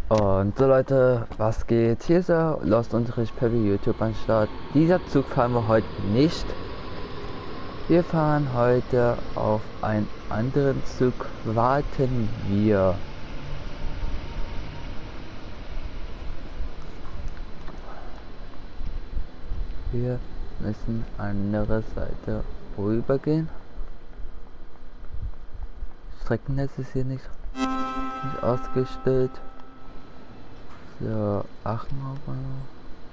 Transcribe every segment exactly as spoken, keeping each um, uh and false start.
Und so Leute, was geht? Hier ist der Lost Unterricht Peppy YouTube an Start. Dieser Zug fahren wir heute nicht. Wir fahren heute auf einen anderen Zug. Warten wir. Wir müssen andere Seite rübergehen. Streckennetz ist hier nicht, nicht ausgestellt. So, Aachen Hauptbahnhof.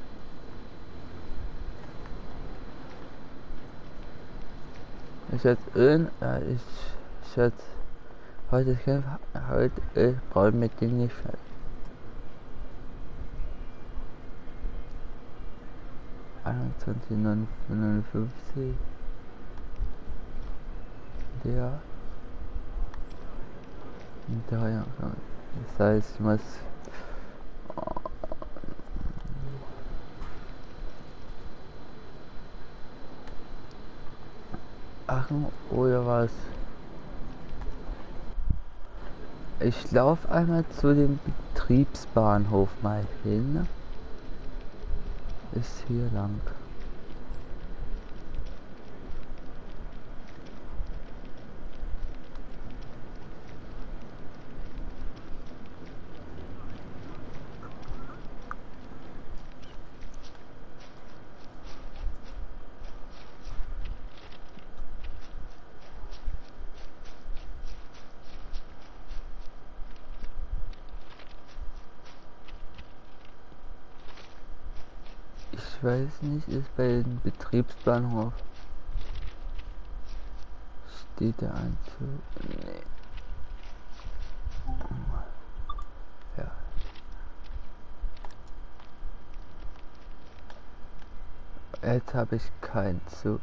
Ich schätze, in, äh, ich schätze, heute ist kein, heute ist, brauche ich mit dem nicht fertig. einundzwanzig neunundfünfzig. Der. Da, ja. Das heißt, ich muss. Aachen oder was? Ich laufe einmal zu dem Betriebsbahnhof mal hin. Ist hier lang. Ich weiß nicht, ist bei dem Betriebsbahnhof steht der Einzug? Nee. Ja. Jetzt habe ich keinen Zug.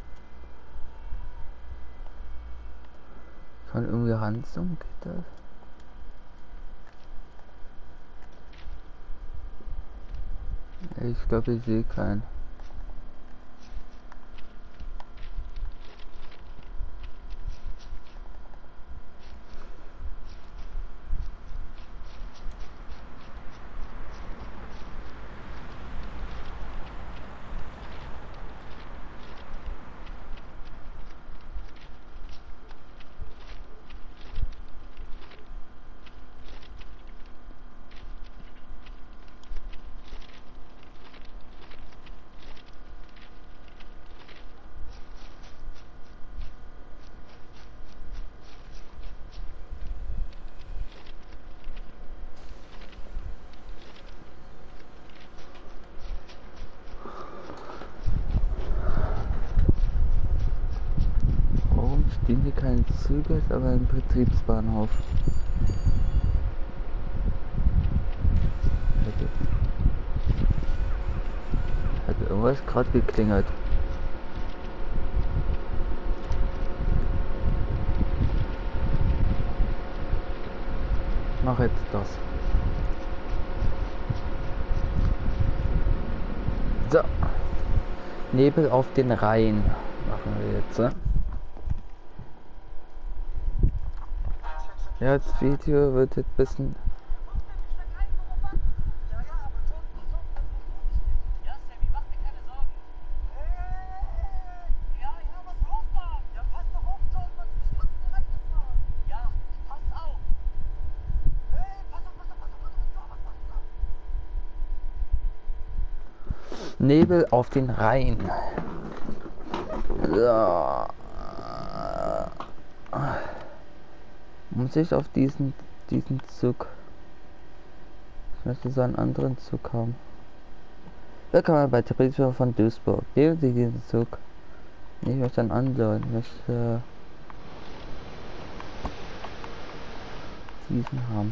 Kann irgendwie Ranzung, geht das? Ich glaube, ich sehe keinen. Stehen hier keine Züge, ist aber ein Betriebsbahnhof. Hätte, hätte irgendwas gerade geklingelt. Mach jetzt das. So. Nebel auf den Rhein machen wir jetzt. Ne? Ja, das Video wird jetzt ein bisschen. Nebel auf den Rhein. So. Muss ich auf diesen diesen Zug? Ich möchte so einen anderen Zug haben. Willkommen bei Betriebsbahnhof von Duisburg. Nehmen Sie diesen Zug. Nee, ich möchte einen anderen. Ich möchte diesen haben.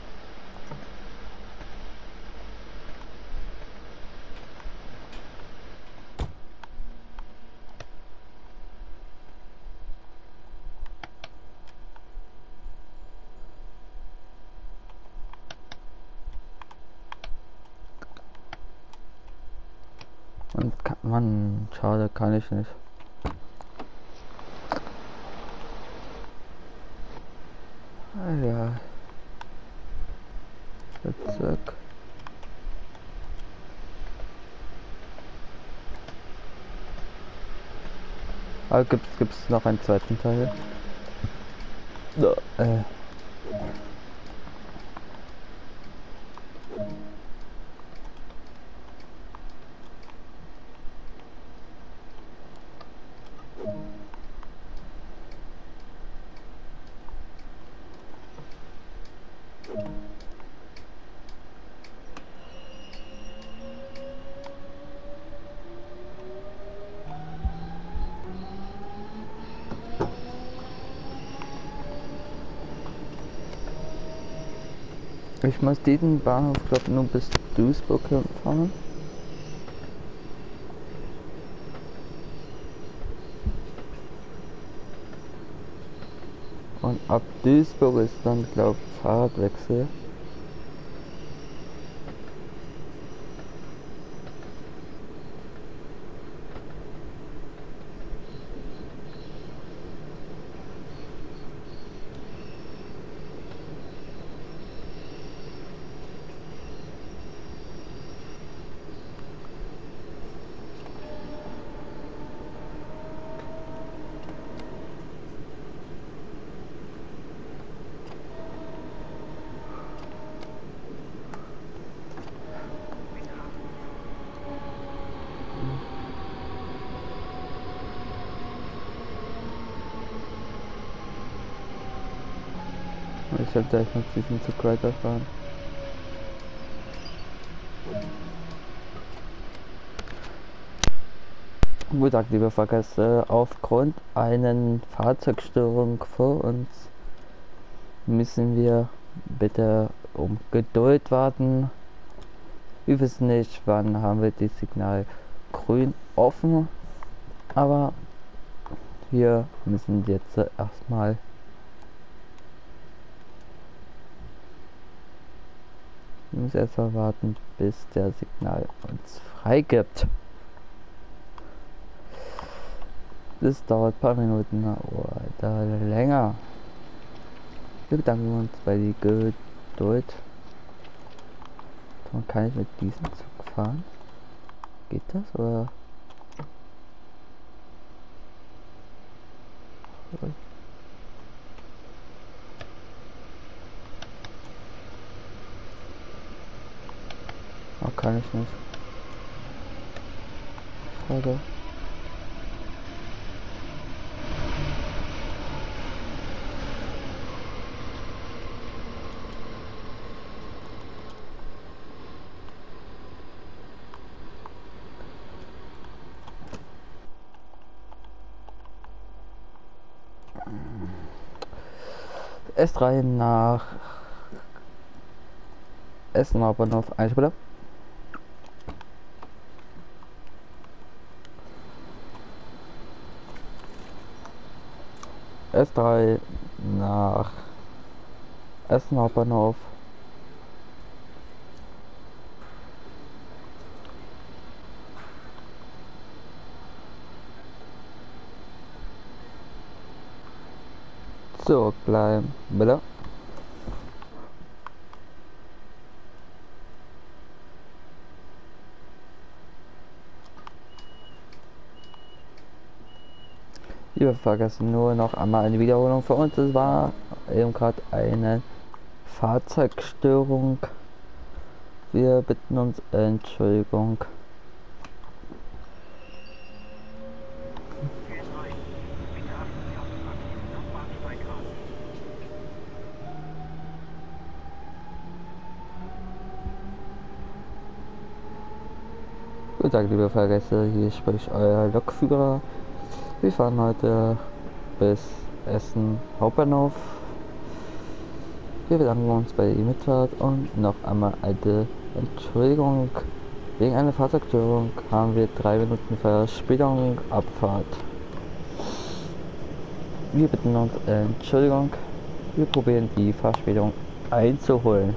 Und kann, Mann, schade, kann ich nicht. Ah, ja. Zack. Aber gibt's gibt's noch einen zweiten Teil? Ja. Äh. Ich muss diesen Bahnhof, glaube nur bis Duisburg fahren. Und ab Duisburg ist dann, glaube ich, Fahrradwechsel. Ich sollte gleich noch diesen Zug weiterfahren. Guten Tag, liebe Fahrgäste. Aufgrund einer Fahrzeugstörung vor uns müssen wir bitte um Geduld warten. Wir wissen nicht, wann haben wir das Signal grün offen, aber wir müssen jetzt erstmal wir müssen erstmal warten, bis der Signal uns freigibt. Das dauert ein paar Minuten oder länger. Wir bedanken uns bei die Geduld. Dann kann ich mit diesem Zug fahren. Geht das oder? Oh, kann ich nicht. Schade. S drei nach Essen Hauptbahnhof Einspieler. S drei nach Essen Hauptbahnhof. Zurückbleiben, bitte. Liebe Fahrgäste, nur noch einmal eine Wiederholung für uns. Es war eben gerade eine Fahrzeugstörung. Wir bitten uns Entschuldigung. Guten Tag, liebe Fahrgäste, hier spricht euer Lokführer. Wir fahren heute bis Essen Hauptbahnhof. Wir bedanken uns bei der Mitfahrt und noch einmal eine Entschuldigung. Wegen einer Fahrzeugstörung haben wir drei Minuten Verspätung Abfahrt. Wir bitten uns Entschuldigung. Wir probieren die Verspätung einzuholen.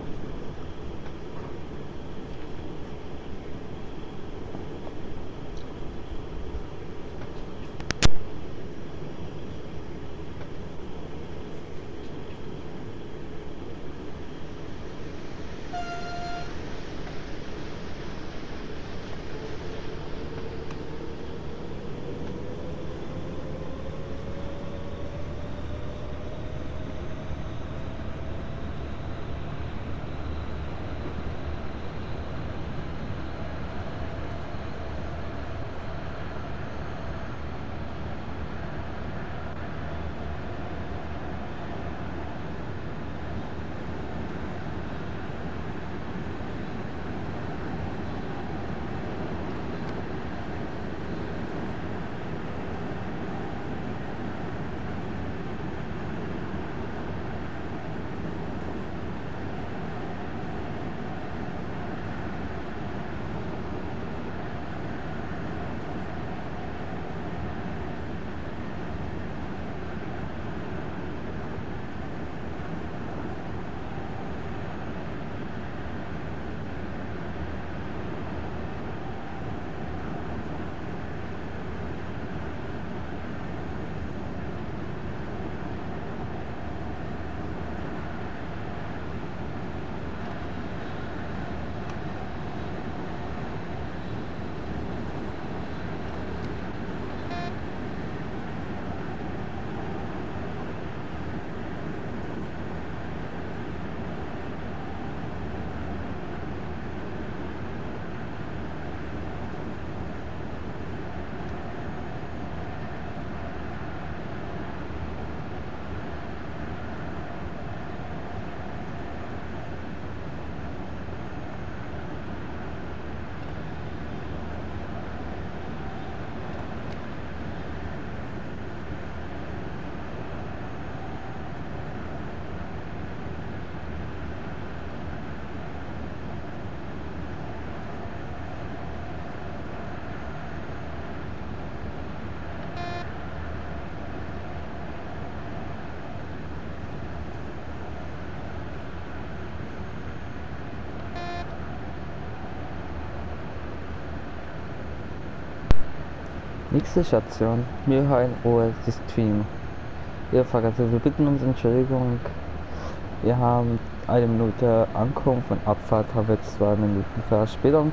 Nächste Station, Mülheim, Ruhe, System. Wir vergessen, wir bitten um Entschuldigung. Wir haben eine Minute Ankunft und Abfahrt haben wir zwei Minuten Verspätung.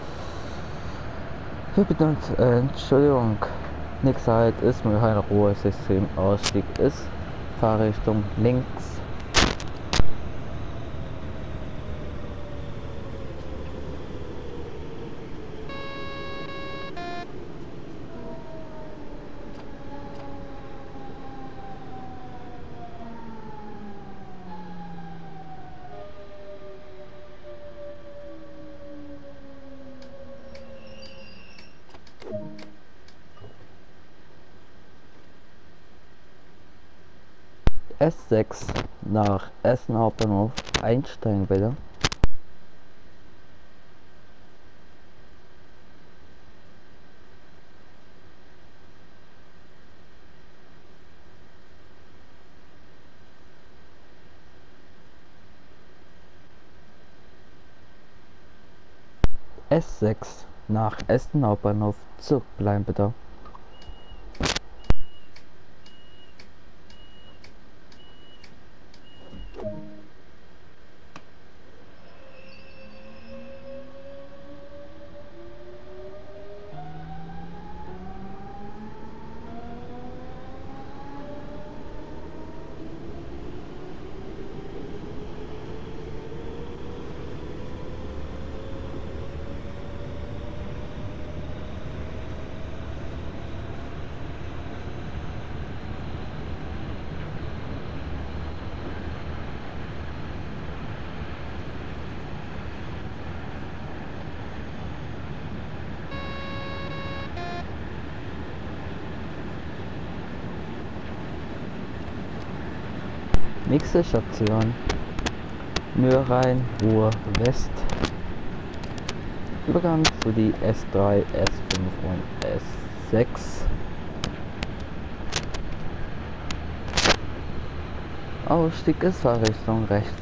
Wir bitten uns äh, Entschuldigung. Nächste Halt ist Mülheim, Ruhe, System. Ausstieg ist Fahrrichtung links. S sechs nach Essen Hauptbahnhof einsteigen bitte. S sechs nach Essen Hauptbahnhof zurückbleiben bitte. Nächste Station, Mülheim, Ruhr West. Übergang zu die S drei, S fünf und S sechs. Ausstieg ist Fahrrichtung rechts.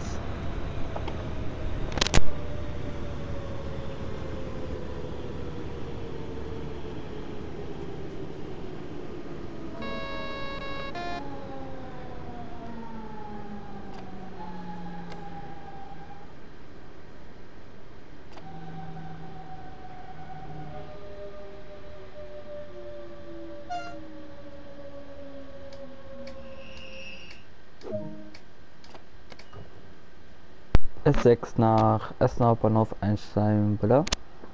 S sechs nach Essen Hauptbahnhof einsteigen bitte.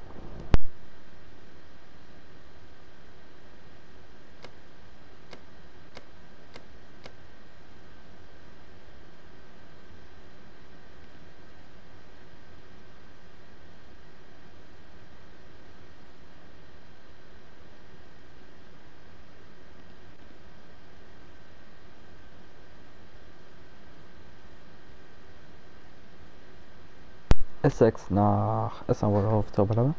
S sechs nach Essen Hauptbahnhof zurückbleiben.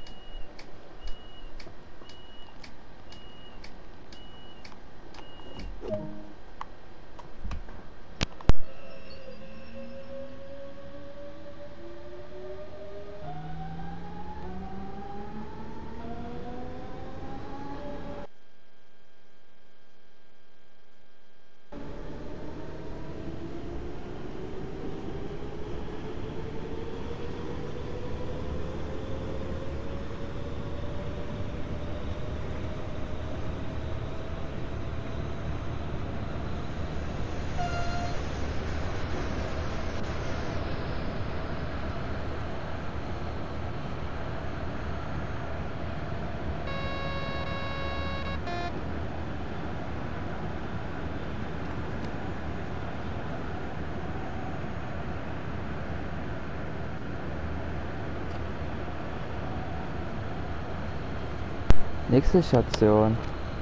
Nächste Station,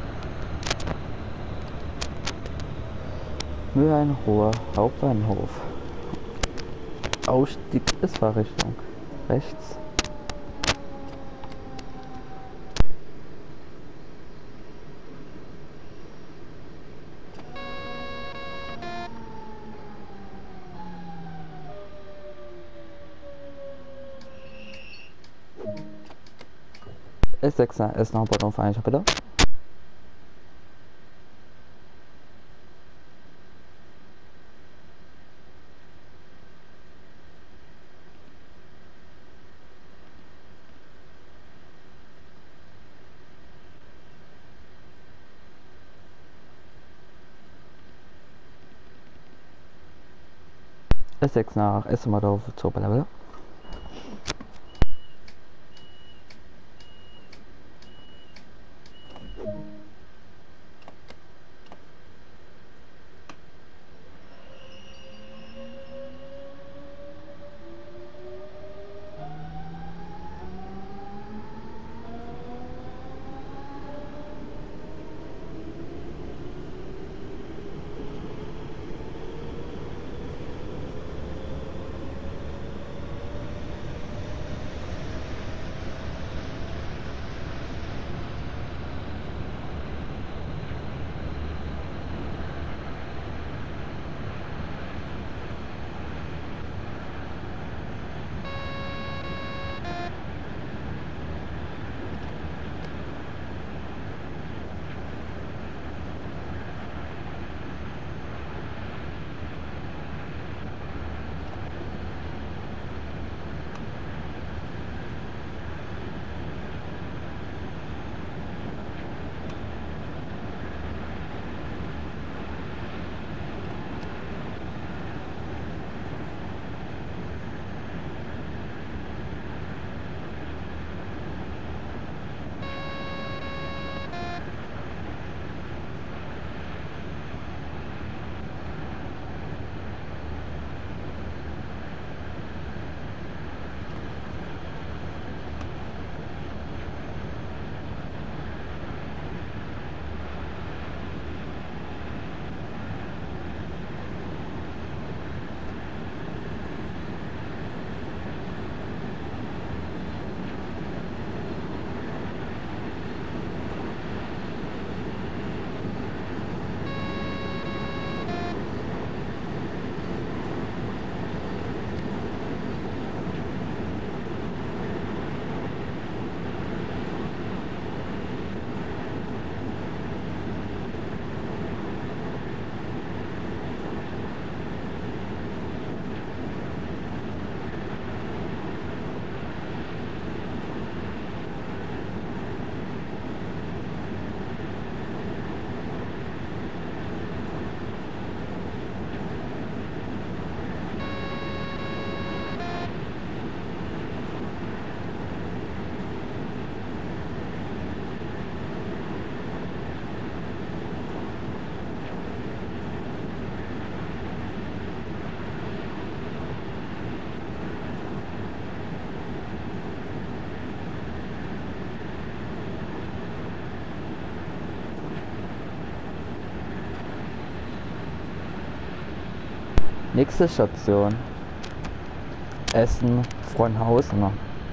Mülheim, Ruhr Hauptbahnhof. Ausstieg ist Fahrrichtung rechts. S sechs Essen Hauptbahnhof einsteigen bitte. S sechs nach S-Modell zur Level. Nächste Station Essen Frohnhausen.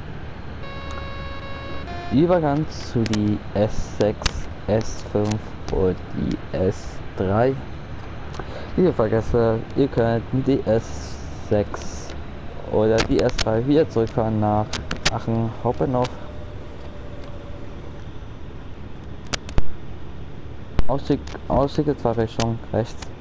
Übergang zu die S sechs, S fünf und die S drei. Ihr vergesse, ihr könnt mit die S sechs oder die S drei wieder zurückfahren nach Aachen Hauptbahnhof. Ausstieg, Ausstieg ist Richtung rechts.